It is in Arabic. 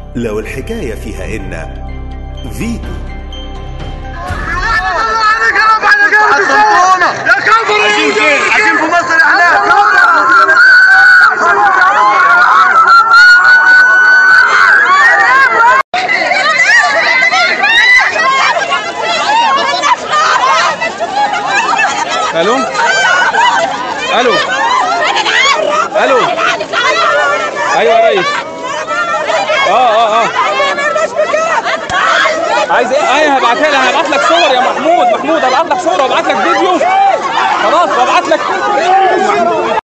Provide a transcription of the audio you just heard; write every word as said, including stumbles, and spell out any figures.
لو الحكاية فيها إن فيتو. يا كفر عايزين فين؟ عايزين في مصر احنا. الو الو الو ايوه يا ريس. اه اه اه عايز ايه؟ ايوه هبعتها لك، هبعت لك صور يا محمود. محمود هبعت لك صور وهبعت لك فيديو. خلاص هبعت لك.